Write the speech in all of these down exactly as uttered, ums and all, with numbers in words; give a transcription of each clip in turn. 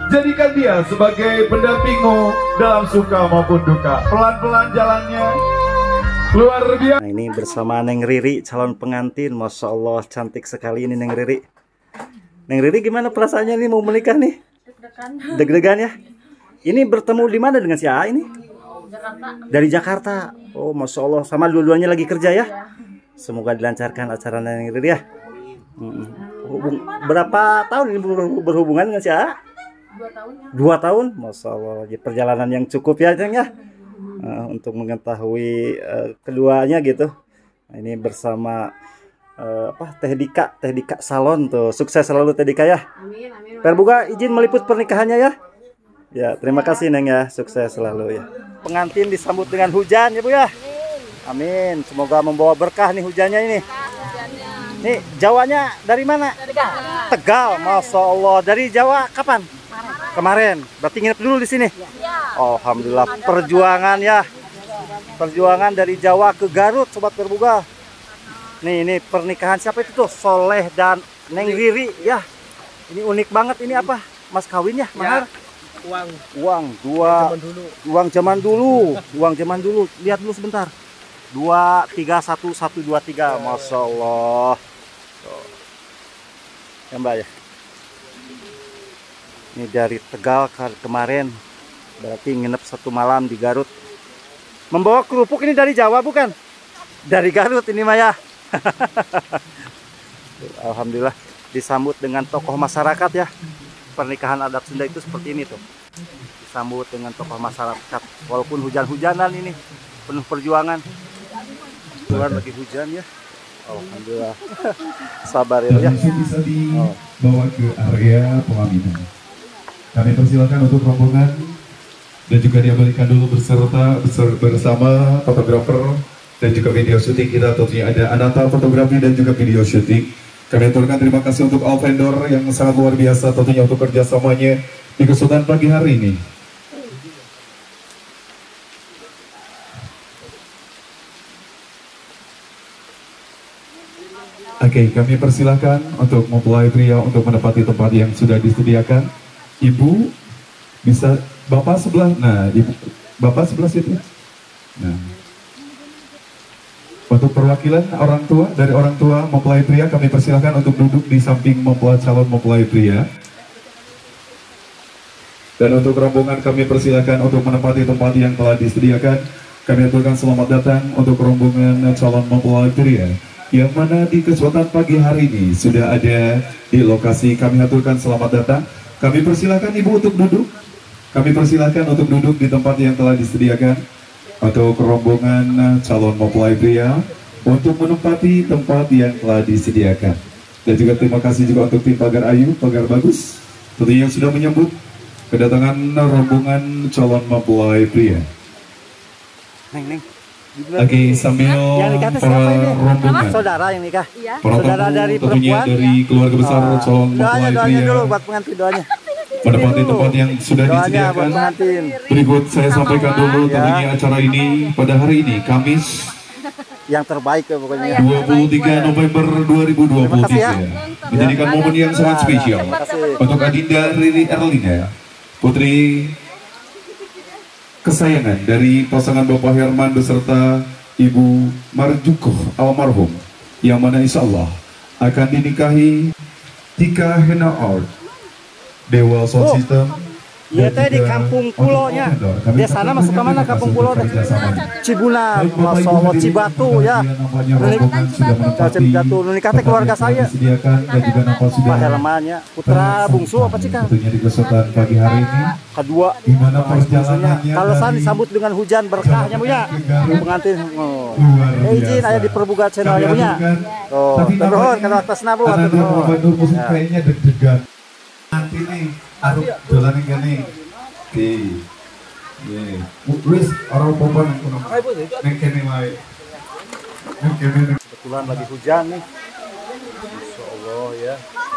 Jadikan dia sebagai pendampingmu dalam suka maupun duka. Pelan-pelan jalannya, luar biasa. Nah, ini bersama Neng Riri, calon pengantin. Masya Allah, cantik sekali ini Neng Riri. Neng Riri, gimana perasaannya nih mau menikah nih? Deg-degan. Deg-degan ya? Ini bertemu di mana dengan si A ini? Jakarta. Dari Jakarta. Oh, Masya Allah. Sama dua-duanya lagi kerja ya? Semoga dilancarkan acara Neng Riri ya. Hmm. Hubung, berapa tahun ini berhubungan dengan si A? Dua tahun ya. Dua tahun? Masya Allah. Perjalanan yang cukup ya, Ceng ya? Uh, untuk mengetahui uh, keduanya gitu. Nah, ini bersama uh, apa Teh Dika, Teh Dika Salon tuh. Sukses selalu Teh Dika ya. Amin, amin. Perbuga izin meliput pernikahannya ya. Ya, terima kasih Neng ya. Sukses selalu ya. Pengantin disambut dengan hujan ya Bu ya. Amin. Semoga membawa berkah nih hujannya ini. Nih, Jawanya dari mana? Tegal. Tegal, Masya Allah. Dari Jawa kapan? Kemarin. Berarti nginep dulu di sini. Alhamdulillah. Perjuangan ya. Perjuangan dari Jawa ke Garut, Sobat Perbuga. Nih, ini pernikahan siapa itu tuh? Soleh dan Neng Riri ya. Ini unik banget. Ini apa? Mas kawin ya? Mahar? Uang. Uang. Dua. Zaman dulu. Uang zaman dulu. Uang zaman dulu. Lihat dulu sebentar. Dua, tiga, satu, satu, dua, tiga. Masya Allah. Ya Mbak ya. Ini dari Tegal ke kemarin. Berarti nginep satu malam di Garut. Membawa kerupuk ini dari Jawa bukan? Dari Garut ini Maya. Alhamdulillah disambut dengan tokoh masyarakat ya. Pernikahan adat Sunda itu seperti ini tuh. Disambut dengan tokoh masyarakat. Walaupun hujan-hujanan ini. Penuh perjuangan. Keluar lagi hujan ya. Alhamdulillah. Sabar ya. Dan langsung bisa dibawa ke area pelaminan. Kami persilakan untuk rombongan dan juga diabadikan dulu beserta bersama fotografer dan juga video syuting kita. Tentunya ada Ananta fotografi dan juga video syuting. Kami aturkan terima kasih untuk all vendor yang sangat luar biasa tentunya untuk kerjasamanya di kesempatan pagi hari ini. Oke, okay, kami persilahkan untuk mempelai pria untuk menempati tempat yang sudah disediakan. Ibu bisa, bapak sebelah, nah ibu, bapak sebelah situ. Nah, untuk perwakilan orang tua dari orang tua mempelai pria kami persilahkan untuk duduk di samping mempelai calon mempelai pria. Dan untuk rombongan kami persilahkan untuk menempati tempat yang telah disediakan. Kami aturkan selamat datang untuk rombongan calon mempelai pria yang mana di kesempatan pagi hari ini sudah ada di lokasi. Kami aturkan selamat datang. Kami persilahkan ibu untuk duduk. Kami persilahkan untuk duduk di tempat yang telah disediakan untuk rombongan calon mempelai pria untuk menempati tempat yang telah disediakan. Dan juga terima kasih juga untuk tim Pagar Ayu, Pagar Bagus, tentunya yang sudah menyambut kedatangan rombongan calon mempelai pria. Neng, neng. Oke, okay, sambil para rombongan, saudara yang nikah, Iya. saudara dari perempuan, dari keluarga besar oh. calon mempelai pria. Dulu buat pengantin doanya. Menempati tempat yang sudah Doanya disediakan. buat pengantin. Berikut saya sampaikan dulu Ya. tentunya acara ini pada hari ini Kamis Yang terbaik ya pokoknya. dua puluh tiga November dua ribu dua puluh tiga menjadikan momen yang sangat spesial untuk Adinda Riri Erlina, putri kesayangan dari pasangan Bapak Herman beserta Ibu Marjukoh almarhum, yang mana insya Allah akan dinikahi Tika Hena Art Dewa Sound Oh. System. Iya teh di Kampung Pulonya. Dia sana masuk ke mana Kampung Pulo teh? Cibulan, Masya Allah, Cibatu ya. Cibatu, nikah teh keluarga saya. Pak Helmannya, putra bungsu apa sih Kang? Tentunya di kesempatan pagi hari ini Kedua. di mana perjalanannya Kalau saya dari disambut dengan hujan berkahnya punya pengantin. Oh. luar Eh, izin biasa. aja di Perbuga channelnya punya. Oh, Tapi terus namanya kalau atas nabu karena atau dia mau bantu musik Ya. kayaknya deg-degan. Nanti nih, aku jalan ini nih. Oke. Ye. Wis orang popon yang kuno. Neng kene wae. Neng kene. Kebetulan lagi hujan nih. Masya Allah ya.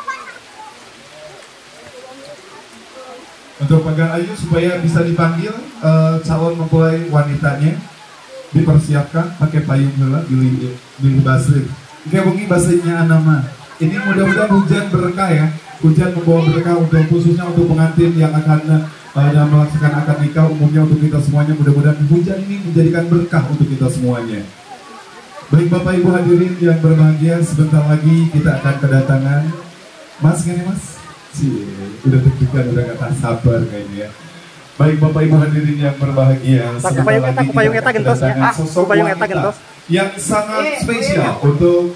Untuk Pagar Ayu supaya bisa dipanggil eh, calon mempelai wanitanya dipersiapkan pakai payung heula pilih pilih basri. Kayak bunyi basrinya nama. Ini mudah-mudahan hujan berkah ya. Hujan membawa berkah untuk khususnya untuk pengantin yang akan uh, yang melaksanakan akad nikah, umumnya untuk kita semuanya. Mudah-mudahan hujan ini menjadikan berkah untuk kita semuanya. Baik Bapak Ibu hadirin yang berbahagia, sebentar lagi kita akan kedatangan Mas gini Mas? Si, udah deg-degan, udah kata sabar kayaknya ya. Baik Bapak Ibu hadirin yang berbahagia, sebentar lagi kita akan kedatangan sosok wanita yang sangat spesial untuk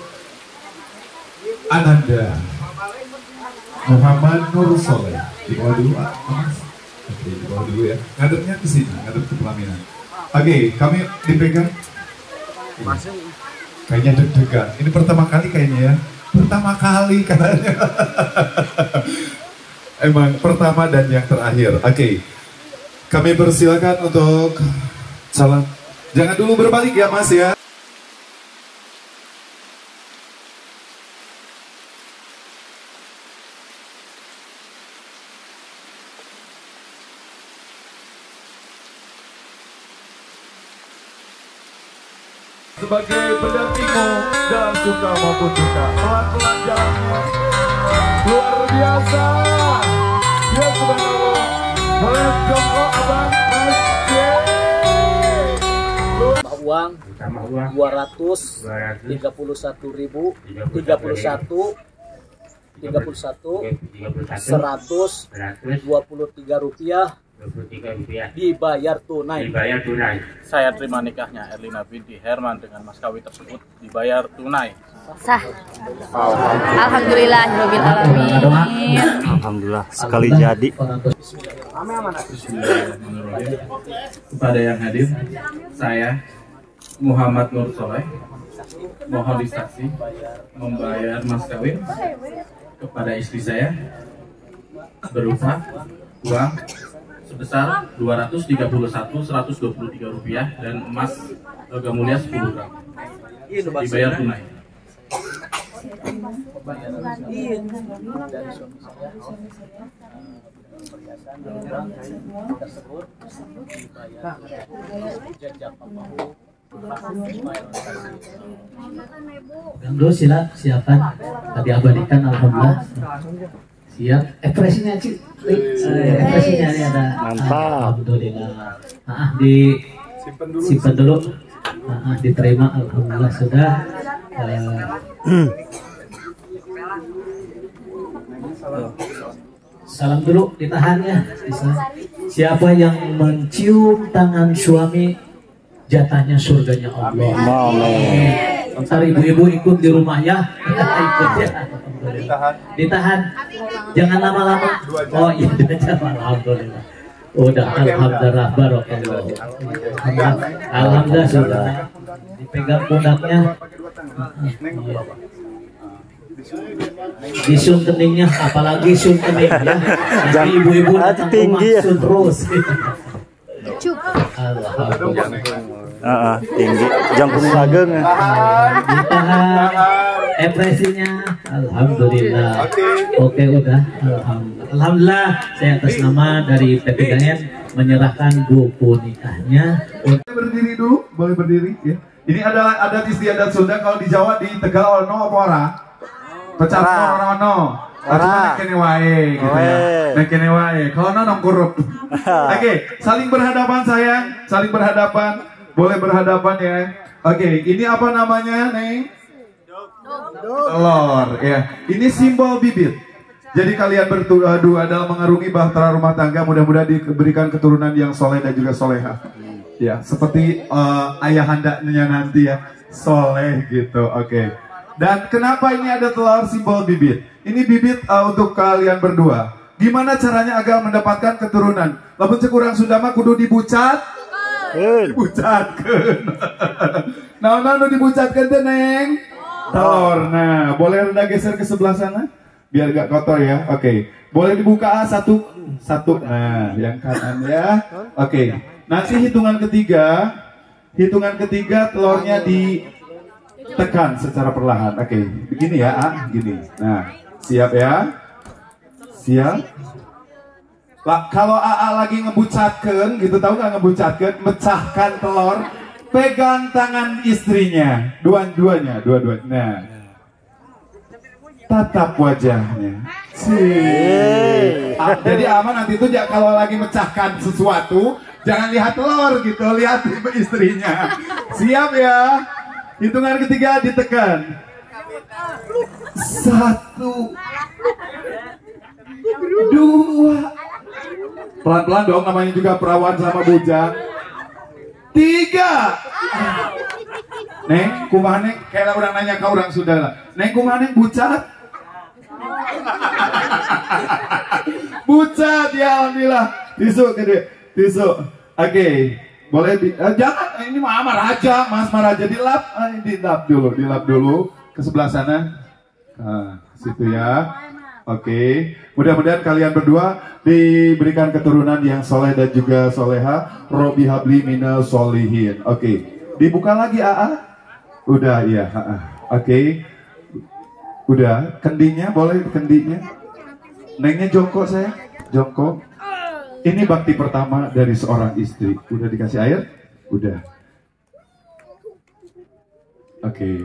Ananda Muhammad Nur Soleh. Di bawah dulu, Mas. Oke, di bawah dulu ya. Ngadepnya ke sini, ngadep ke pelaminan. Oke, kami dipegang. Kayaknya deg-degan. Ini pertama kali kayaknya ya. Pertama kali katanya. Emang pertama dan yang terakhir. Oke, kami persilakan untuk calon. Jangan dulu berbalik ya Mas ya. Sebagai pendampingmu dalam suka maupun duka, pelan-pelan jalannya luar biasa. Ya subhanallah, boleh jongkok abang Mas uang dua ratus tiga puluh satu ribu tiga puluh satu tiga puluh satu seratus dua puluh tiga rupiah dibayar tunai. Dibayar tunai. Saya terima nikahnya Erlina binti Herman dengan mas kawin tersebut dibayar tunai. Sah. Alhamdulillahirabbil alamin. Alhamdulillah sekali jadi. Bismillahirrahmanirrahim. Kepada yang hadir, saya Muhammad Nur Soleh mohon disaksi membayar mas kawin kepada istri saya berupa uang sebesar dua ratus tiga puluh satu seratus dua puluh tiga rupiah dan emas logam mulia sepuluh gram. Dibayar tunai. Ganggu sila siapkan tadi abadikan alhamdulillah siap ekspresinya Cik ekspresinya ini ada mantap alhamdulillah ah di simpan dulu, simpan dulu. Ah, diterima alhamdulillah sudah uh, salam dulu ditahan ya. Siapa yang mencium tangan suami jatahnya surganya Allah. Amin. Ntar ibu-ibu ikut di rumah ya. Ikut ya. Ditahan. Ditahan. Jangan lama-lama. Oh iya, alhamdulillah. Udah alhamdulillah barokallah. Alhamdulillah sudah. Dipegang pundaknya. Disun keningnya, apalagi sun kening ya. Nanti ibu-ibu datang tinggi ya. Sun terus. Alhamdulillah. Uh, tinggi, jangkung ageng. Ditahan ekspresinya, alhamdulillah. Oke udah, alhamdulillah. Alhamdulillah, saya atas nama dari P P G N menyerahkan buku nikahnya. Boleh berdiri dulu, boleh berdiri ya. Ini adalah adat istiadat Sunda. Kalau di Jawa di Tegal ono apa ora? Pecah ono. Cuma nekene wae gitu ya. Nekene wae. Kalau ono nong kurup. Oke, saling berhadapan sayang, saling berhadapan. Boleh berhadapan ya. Oke, ini apa namanya, Neng? Telur ya. Ini simbol bibit. Jadi kalian berdua dalam mengarungi bahtera rumah tangga, mudah-mudahan diberikan keturunan yang soleh dan juga soleha. Ya, seperti uh, ayahandanya nanti ya, soleh gitu. Oke. Okay. Dan kenapa ini ada telur simbol bibit? Ini bibit uh, untuk kalian berdua. Gimana caranya agar mendapatkan keturunan? Lamun cekurang Sundama kudu dibucat, dibucatkan. Nah, nah, nah dibucatkan deh, Neng. Telur. Nah, boleh renda geser ke sebelah sana, biar gak kotor ya. Oke. Okay. Boleh dibuka satu, satu. Nah, yang kanan ya. Oke. Okay. Nanti hitungan ketiga, hitungan ketiga telurnya ditekan secara perlahan. Oke, okay. Begini ya, ah, gini. Nah, siap ya, siap. Lah, kalau A A lagi ngebucatkan, gitu tahu nggak ngebucatkan, mecahkan telur, pegang tangan istrinya, dua-duanya, dua-duanya. Nah, tatap wajahnya, Sih. Ah, jadi aman nanti itu ja- kalau lagi mecahkan sesuatu, jangan lihat telur gitu, lihat istrinya. Siap ya? Hitungan ketiga ditekan. Satu, dua, pelan-pelan dong, namanya juga perawan sama bujang. Tiga. Neng, kumaha neng? Kayak orang nanya ke orang sudah lah. Neng, kumaha neng bucat? Bucat ya, alhamdulillah. Tisu gede, tisu. Oke, boleh di, eh, jangan, ini mah Maraja, Mas Maraja dilap, eh, dilap dulu, dilap dulu ke sebelah sana. Nah, situ ya. Oke, mudah-mudahan kalian berdua diberikan keturunan yang soleh dan juga soleha. Robi habli minal solihin. Oke, dibuka lagi A A. Udah ya. Oke, udah. Kendinya boleh kendinya. Nengnya jongkok saya, jongkok. Ini bakti pertama dari seorang istri. Udah dikasih air? Udah. Oke.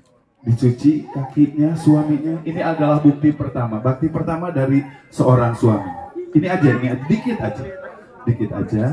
Dicuci kakinya suaminya. Ini adalah bukti pertama. Bakti pertama dari seorang suami. Ini aja, ini aja. Dikit aja. Dikit aja.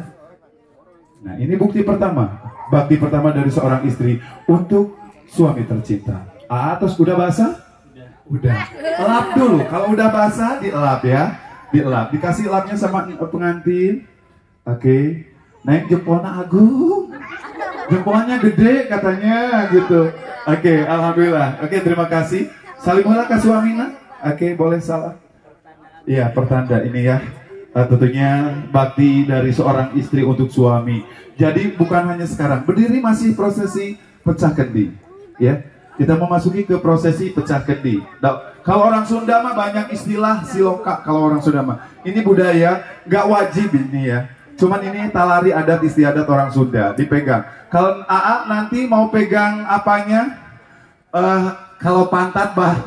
Nah, ini bukti pertama. Bakti pertama dari seorang istri untuk suami tercinta. Atas udah basah? Udah. Lap dulu. Kalau udah basah, dielap ya. Dielap. Dikasih lapnya sama pengantin. Oke. Naik jempolnya agung. Jempolnya gede katanya gitu. Oke, alhamdulillah. Oke, terima kasih. Salimullah ke suamina. Oke, boleh salam. Iya, pertanda ini ya. Uh, tentunya bakti dari seorang istri untuk suami. Jadi bukan hanya sekarang. Berdiri masih prosesi pecah kendi. Ya. Kita memasuki ke prosesi pecah kendi. Nah, kalau orang Sunda mah banyak istilah siloka. Kalau orang Sunda mah ini budaya, nggak wajib ini ya. Cuman ini talari adat istiadat orang Sunda dipegang. Kalau A A nanti mau pegang apanya? Uh, kalau pantat bah,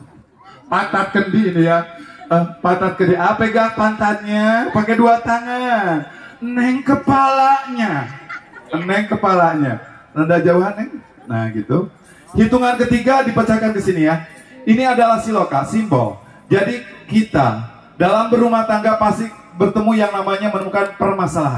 pantat kendi ini ya. Uh, pantat kendi. A pegang pantatnya pakai dua tangan. Neng kepalanya, neng kepalanya. Nada jauhan neng. Nah gitu. Hitungan ketiga dipecahkan ke sini ya. Ini adalah siloka, simbol. Jadi kita dalam berumah tangga pasti bertemu yang namanya menemukan permasalahan.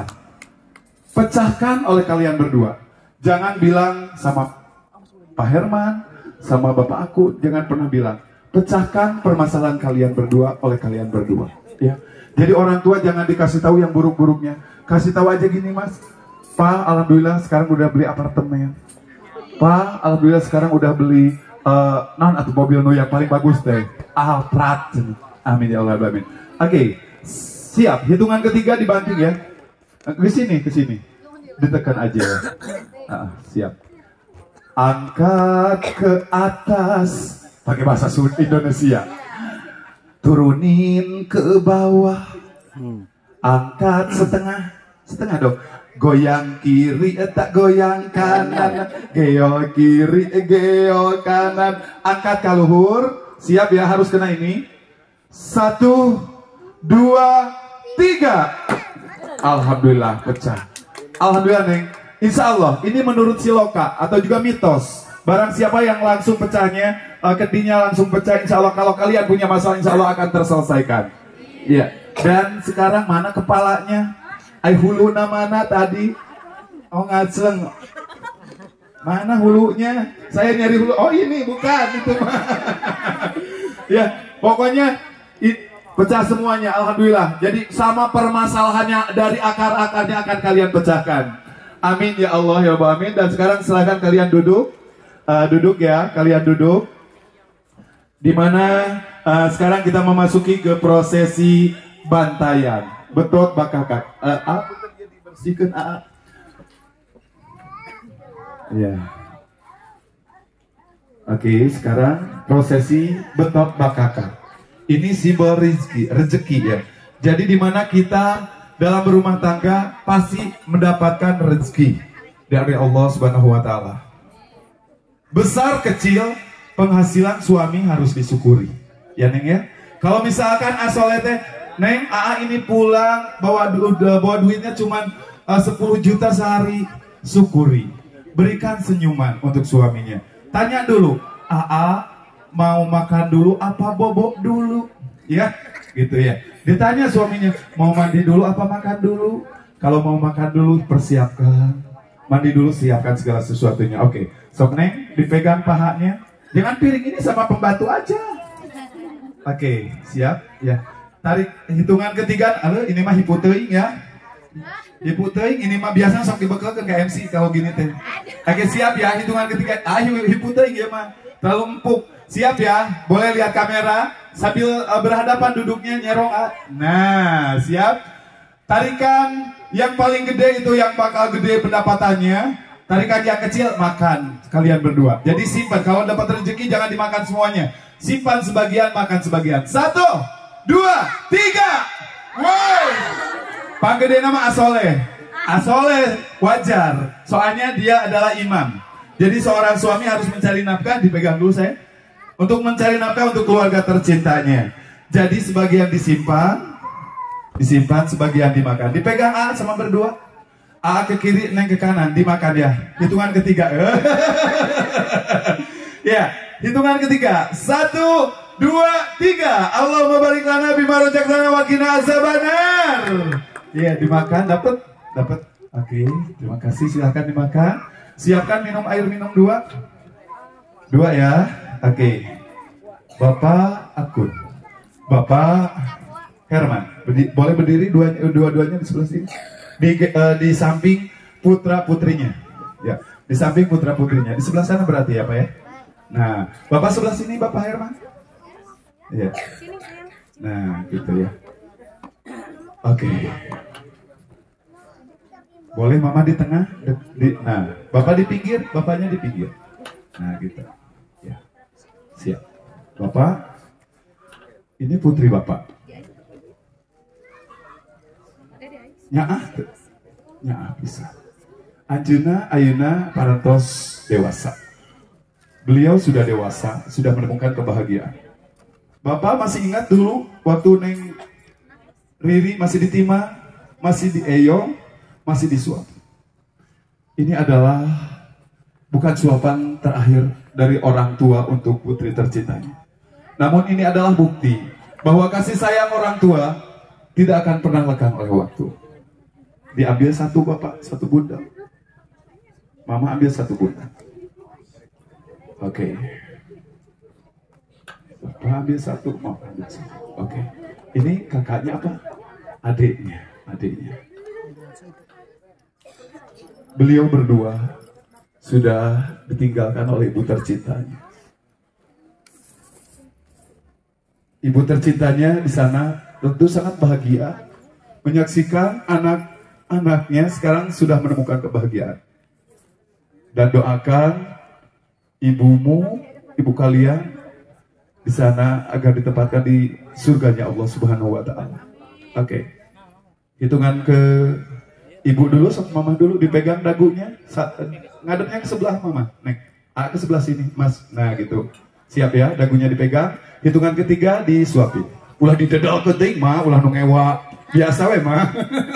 Pecahkan oleh kalian berdua. Jangan bilang sama Pak Herman, sama Bapak aku, jangan pernah bilang. Pecahkan permasalahan kalian berdua oleh kalian berdua. Ya. Jadi orang tua jangan dikasih tahu yang buruk-buruknya. Kasih tahu aja gini mas. Pak, alhamdulillah sekarang udah beli apartemen. Pak, alhamdulillah sekarang udah beli uh, non atau mobil nu yang paling bagus deh, Alphard. Amin ya Allah, amin. Oke, okay. Siap. Hitungan ketiga dibanting ya. Ke sini, ke sini. Ditekan aja ya. Uh, siap. Angkat ke atas. Pakai bahasa Indonesia. Turunin ke bawah. Angkat setengah, setengah dong. Goyang kiri, tak goyang kanan. Geo kiri, geo kanan. Angkat ke luhur. Siap ya, harus kena ini. Satu, dua, tiga. Alhamdulillah, pecah. Alhamdulillah, Neng. Insya Allah, ini menurut siloka atau juga mitos. Barang siapa yang langsung pecahnya, uh, kendinya langsung pecah. Insya Allah, kalau kalian punya masalah, insya Allah akan terselesaikan. Iya. Dan sekarang mana kepalanya? Ay hulunya mana tadi? Oh ngaceng. Mana hulunya? Saya nyari hulu. Oh ini bukan itu mah. Ya pokoknya it, pecah semuanya. Alhamdulillah. Jadi sama permasalahannya dari akar-akarnya akan kalian pecahkan. Amin ya Allah ya Rabbal Amin. Dan sekarang silakan kalian duduk. Uh, duduk ya. Kalian duduk. Dimana uh, sekarang kita memasuki ke prosesi bantayan. Betot bakakak. Uh, apa dia dibersihkan A A? Ya. Oke, sekarang prosesi betot bakakak. Ini simbol rezeki, rezeki ya. Jadi di mana kita dalam berumah tangga pasti mendapatkan rezeki dari Allah Subhanahu wa taala. Besar kecil penghasilan suami harus disyukuri. Ya Neng ya. Kalau misalkan asolete Neng, A A ini pulang bawa du bawa duitnya cuma uh, sepuluh juta sehari, syukuri. Berikan senyuman untuk suaminya. Tanya dulu, A A mau makan dulu apa bobok dulu? ya, gitu ya. Ditanya suaminya, mau mandi dulu apa makan dulu? Kalau mau makan dulu persiapkan, mandi dulu siapkan segala sesuatunya. Oke, sok neng dipegang pahanya, jangan piring ini sama pembantu aja. Oke, siap ya. Tarik hitungan ketiga, aduh ini mah hipu teuing ya. Hipu teuing ini mah biasa sok dibekelkeun ke M C kalau gini teh. Oke, siap ya, hitungan ketiga. Ah, hipu teuing ya mah. Terlalu empuk. Siap ya, boleh lihat kamera sambil uh, berhadapan duduknya nyerong. Uh. Nah, siap. Tarikan yang paling gede itu yang bakal gede pendapatannya. Tarikan yang kecil makan kalian berdua. Jadi simpan, kalau dapat rezeki jangan dimakan semuanya. Simpan sebagian, makan sebagian. Satu, dua, tiga. Wow. Pang gede nama Asoleh. Asoleh wajar, soalnya dia adalah imam. Jadi seorang suami harus mencari nafkah, dipegang dulu saya. Untuk mencari nafkah untuk keluarga tercintanya. Jadi sebagian disimpan, disimpan, sebagian dimakan. Dipegang A sama berdua. A ke kiri, Neng ke kanan, dimakan ya. Hitungan ketiga. Ya, hitungan ketiga. Satu, dua, tiga. Allahumma barik lana bima rojakna wa qina azabannar. Ya, dimakan, dapat, dapat. Oke, terima kasih. Silahkan dimakan. Siapkan minum air minum dua. Dua ya. Oke. Bapak Akun. Bapak Herman. Berdi, boleh berdiri dua-duanya di sebelah sini. Di, uh, di samping putra putrinya. Ya, di samping putra putrinya. Di sebelah sana berarti ya, Pak ya. Nah, Bapak sebelah sini Bapak Herman. Ya. Nah, gitu ya. Oke. Boleh Mama di tengah. Di, nah, Bapak di pinggir, Bapaknya di pinggir. Nah, gitu. Ya. Siap. Bapak. Ini putri Bapak. Nyaah, nyaah bisa. Anjeuna Ayeuna parantos dewasa. Beliau sudah dewasa, sudah menemukan kebahagiaan. Bapak masih ingat dulu waktu Neng Riri masih ditima, masih di Eyong, masih disuap. Ini adalah bukan suapan terakhir dari orang tua untuk putri tercintanya. Namun ini adalah bukti bahwa kasih sayang orang tua tidak akan pernah lekang oleh waktu. Diambil satu Bapak, satu bunda. Mama ambil satu bunda. Oke. Okay. Bapak ambil satu, Mama ambil satu. Oke. Okay. Ini kakaknya apa? Adiknya, adiknya. Beliau berdua sudah ditinggalkan oleh ibu tercintanya. Ibu tercintanya di sana tentu sangat bahagia menyaksikan anak-anaknya sekarang sudah menemukan kebahagiaan. Dan doakan ibumu, ibu kalian di sana agar ditempatkan di surganya Allah Subhanahu wa taala. Oke. Okay. Hitungan ke ibu dulu, sama mama dulu, dipegang dagunya, ngadepnya ke sebelah mama. Neng, A ke sebelah sini, Mas. Nah, gitu. Siap ya, dagunya dipegang. Hitungan ketiga disuapin. Ulah didedal keting mah, ulah nungewa. Biasa we mah.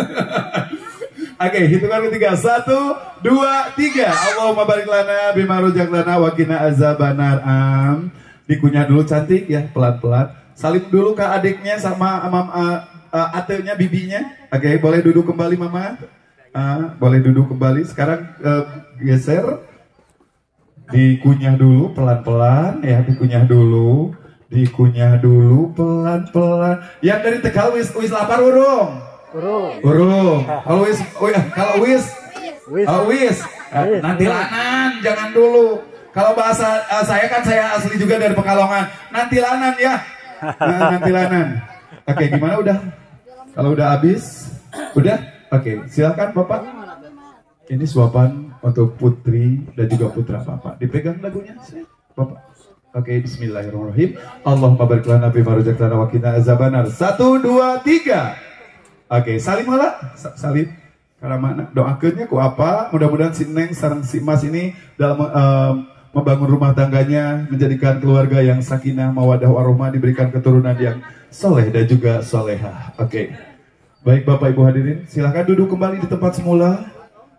Oke, okay, hitungan ketiga. Satu, dua, tiga. Allahumma barik lana bima rojakna wa qina azabannar. Am. Dikunyah dulu cantik ya, pelan-pelan. Salim dulu ke adiknya sama amam uh, uh, atenya, bibinya. Oke, okay, boleh duduk kembali Mama. Uh, boleh duduk kembali. Sekarang uh, geser. Dikunyah dulu pelan-pelan ya, dikunyah dulu. Dikunyah dulu pelan-pelan. Yang dari Tegal wis wis lapar urung? Urung. Urung. Kalau wis kalau wis wis. Oh, wis. Uh, nanti lanan, jangan dulu. Kalau bahasa uh, saya kan saya asli juga dari Pekalongan. Nanti lanan ya. Nah, nanti lanan. Oke, okay, gimana udah? Kalau udah habis, udah? Oke, okay, silakan Bapak. Ini suapan untuk putri dan juga putra Bapak. Dipegang lagunya, Bapak. Oke, okay, bismillahirrahmanirrahim. Allahumma barik lana bima rojakna wa qina azabannar. Satu, dua, tiga. Oke, okay, salim lah. Salim. Karena mana doakeunnya ku apa? Mudah-mudahan si Neng sareng si Mas ini dalam um, membangun rumah tangganya, menjadikan keluarga yang sakinah, mawadah, warahmah, diberikan keturunan yang soleh dan juga solehah. Oke, okay. Baik Bapak Ibu hadirin, silahkan duduk kembali di tempat semula.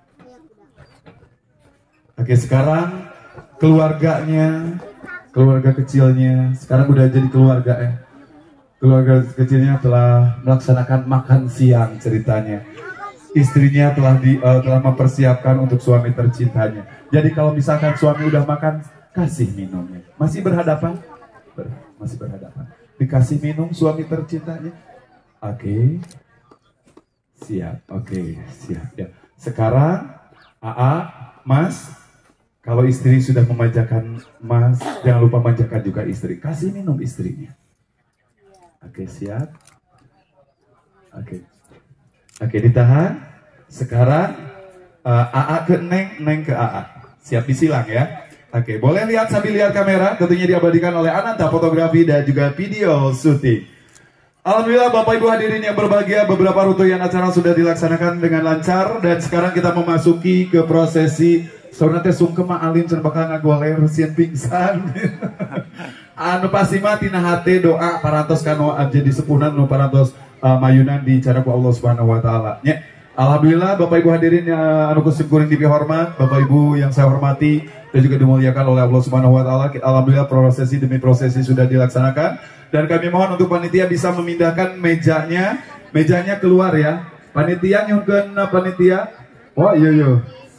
Oke, okay, sekarang keluarganya, keluarga kecilnya, sekarang udah jadi keluarga ya. Keluarga kecilnya telah melaksanakan makan siang ceritanya. Istrinya telah di, uh, telah mempersiapkan untuk suami tercintanya. Jadi kalau misalkan suami udah makan, kasih minumnya. Masih berhadapan? Ber, masih berhadapan. Dikasih minum suami tercintanya. Oke. Okay. Siap. Oke, okay. Siap. Ya. Sekarang A A, Mas, kalau istri sudah memanjakan Mas, jangan lupa manjakan juga istri. Kasih minum istrinya. Oke, siap. Oke. Oke, ditahan. Sekarang uh, A A ke Neng, Neng ke A A. Siap disilang ya. Oke, boleh lihat sambil lihat kamera. Tentunya diabadikan oleh Ananta fotografi dan juga video syuting. Alhamdulillah Bapak Ibu hadirin yang berbahagia, beberapa rangkaian acara sudah dilaksanakan dengan lancar. Dan sekarang kita memasuki ke prosesi saudara teh sungkem alin cenah bakal ngagoler sieun pingsan. Anu pasti mah tina hate doa parantos kanu jadi sepunan nu parantos uh, mayunan di cara ku Allah Subhanahu wa taala. Nya. Alhamdulillah Bapak Ibu hadirin yang anu kusim kuring dipihormat, Bapak Ibu yang saya hormati dan juga dimuliakan oleh Allah Subhanahu wa taala. Alhamdulillah prosesi demi prosesi sudah dilaksanakan dan kami mohon untuk panitia bisa memindahkan mejanya, mejanya keluar ya. Panitia nyunkeun panitia. Oh iya iya.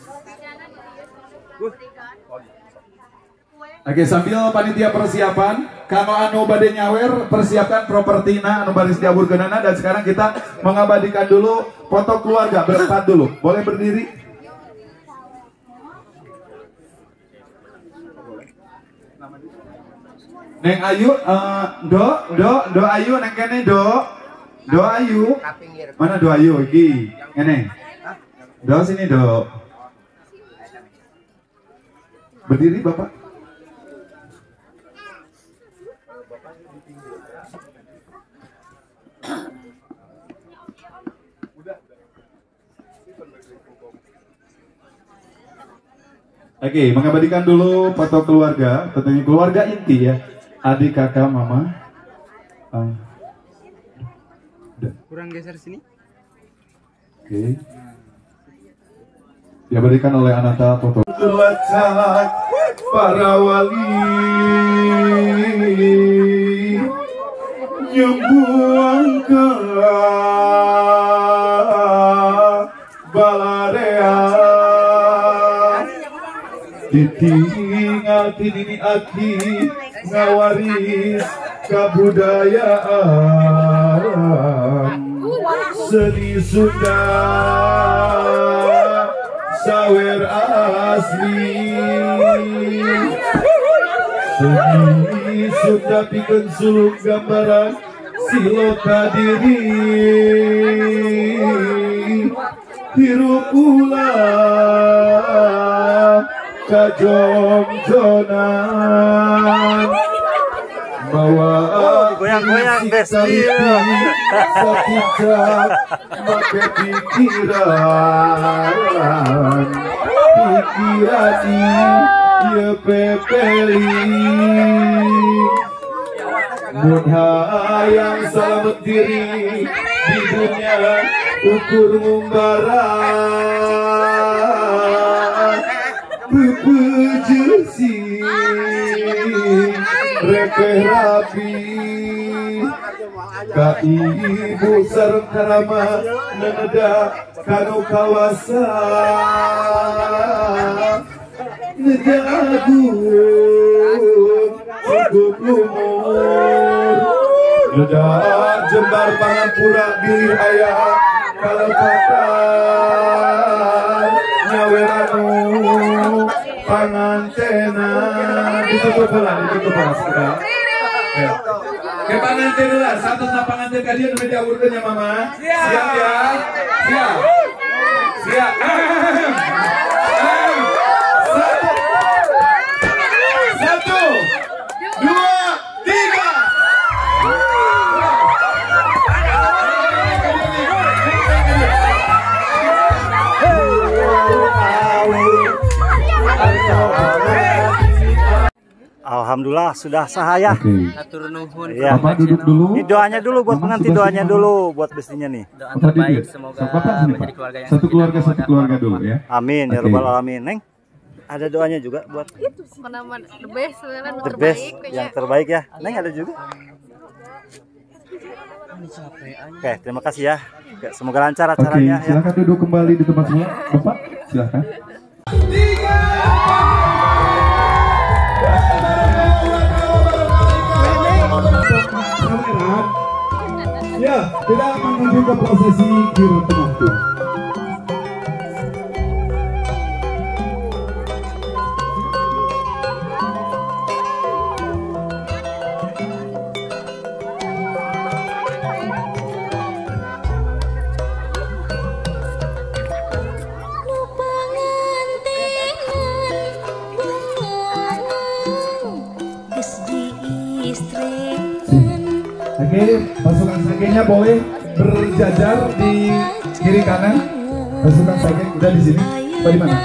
Oke, sambil panitia persiapan, kano anu bade nyawer, persiapkan propertina anu baris diaburkeunana dan sekarang kita mengabadikan dulu foto keluarga berempat dulu. Boleh berdiri? Neng Ayu, uh, Do, Do, Do Ayu, Neng kene Do, Do Ayu, mana Do Ayu? Iki, kene, Do sini Do. Berdiri Bapak. Oke, mengabadikan dulu foto keluarga, tentunya keluarga inti ya, adik, kakak, mama. Uh, Kurang geser sini. Oke. Diabadikan oleh Ananta foto. Terletak para wali nyembuang ke balarea. Ditinggal ini aki ngawaris kebudayaan seni Sunda sawer asli seni Sunda pikeun suluk gambaran silo kadiri hirup ulah kajong-jonan bawa goyang-goyang besti sepuncak make pikiran pikiran ieu pepeli mun hayang salamet diri di dunia ukur ngumbaran pepejusi repeh rapi ka ibu sareng karama neneda kanu kawasan nedagung cukup lumur neda jembar pangampura bilih aya kalepatan nyaweranu pangantena ditutup bola ditutup bola sekarang ya. Ke pangantin lah, satu sama pangantin kalian udah diaburkan ya mama. Siap ya, siap, siap. Satu, satu, dua, tiga. Alhamdulillah sudah sahaya. Atur nuhun. Ya. Bapak duduk dulu. Ini doanya dulu buat pengantin, doanya dulu buat bestinya nih. Doa terbaik semoga menjadi keluarga yang satu keluarga satu keluarga dulu ya. Amin ya Oke. rabbal alamin. Neng, ada doanya juga buat Penaman the best, sebenarnya the terbaik best kayaknya. yang terbaik ya. Neng ada juga. Oke, terima kasih ya. Oke, semoga lancar Oke, acaranya ya. silakan duduk kembali di tempat semua, Bapak. Silakan. Ya, kita menuju ke prosesi kirap pengantin. Oke, pasukan sagenya boleh berjajar di kiri kanan. Pasukan sage udah di sini. Apa di mana?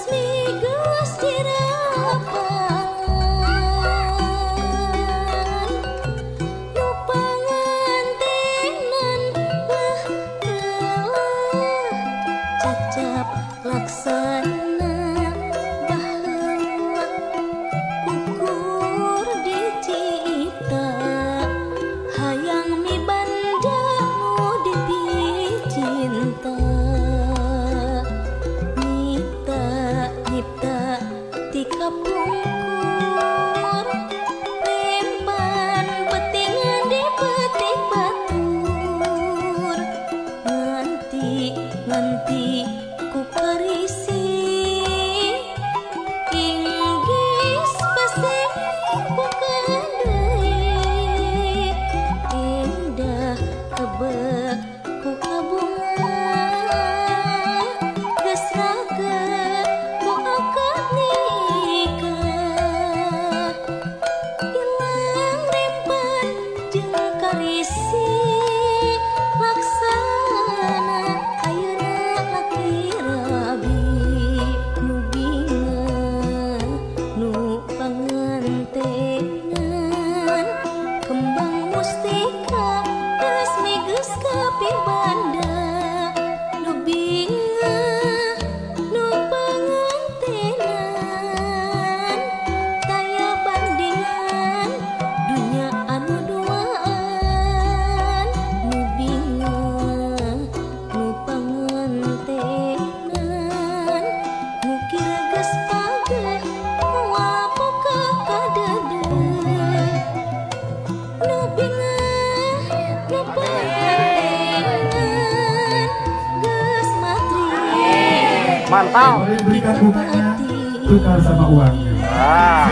Mantap. Boleh berikan bunganya, tukar sama uangnya. Ah.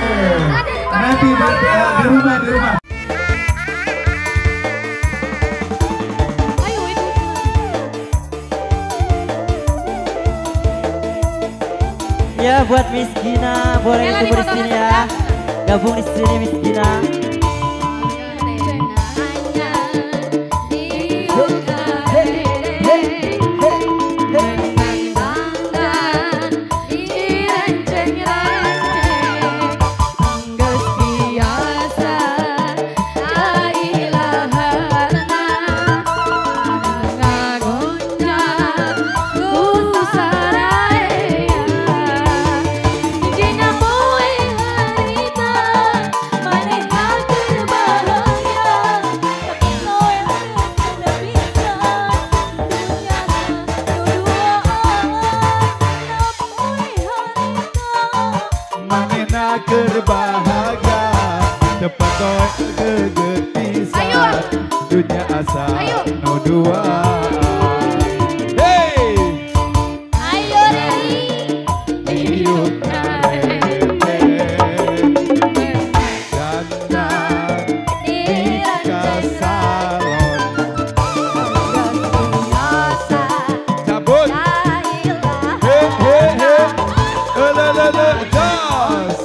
Nanti di rumah di rumah. Ya buat Miss Gina, boleh tunggu di sini ya. Gabung di sini Miss Gina. Berbahagia cepat doa kegetisan dunia asa no dua. Hey, ayo Riri hidup karete dandan nikah salon cabut. Hey hey hey, la la la das.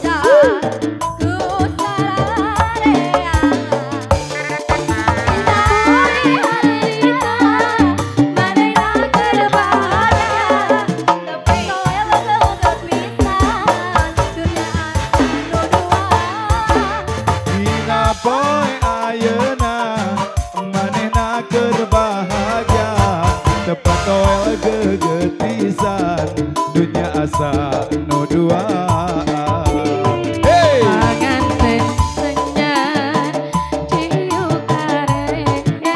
Poe ayeuna manehna keur bahagia tepat toel gegetisan dunia asa no dua. Hey, panganten senyar ciu karek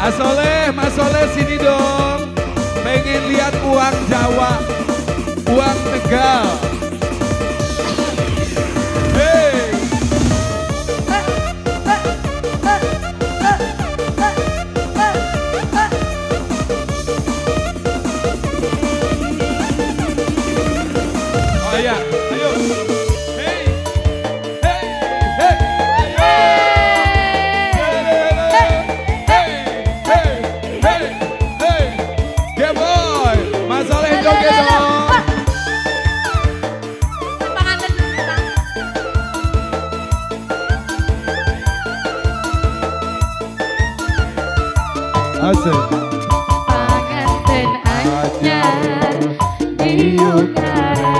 Mas Soleh, Mas Soleh sini dong. Pengen lihat uang Jawa, uang Tegal. Hey. Oh ya, ayo. Hey. Hey. Hey. Panganten anyar diukara